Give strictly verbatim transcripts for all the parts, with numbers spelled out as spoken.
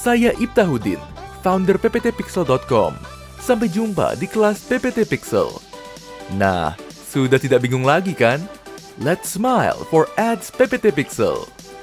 Saya Ibtahuddin, founder p p t pixel dot com. Sampai jumpa di kelas P P T Pixel. Nah, sudah tidak bingung lagi kan? Let's smile for ads P P T Pixel.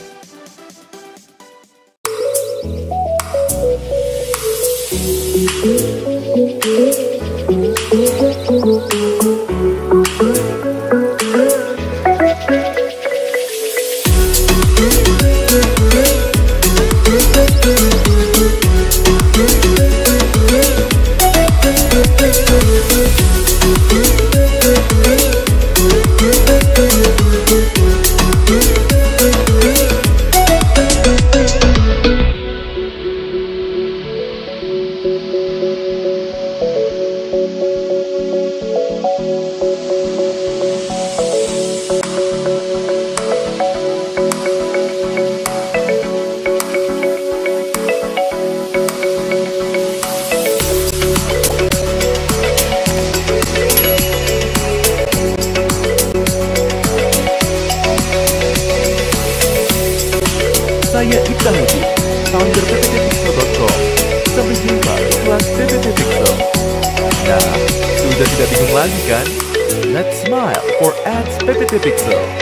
Saya Ibtahuddin, founder p p t pixel dot com. Sampai jumpa di kelas P P T Pixel. Nah, sudah tidak bingung lagi kan? Let's smile for ads P P T Pixel.